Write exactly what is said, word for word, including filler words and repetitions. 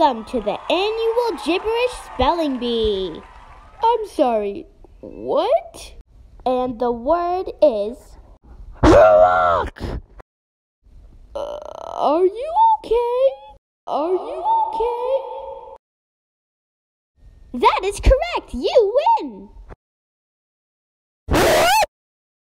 Welcome to the annual Gibberish Spelling Bee. I'm sorry, what? And the word is... Rock! Uh, are you okay? Are you okay? That is correct! You win!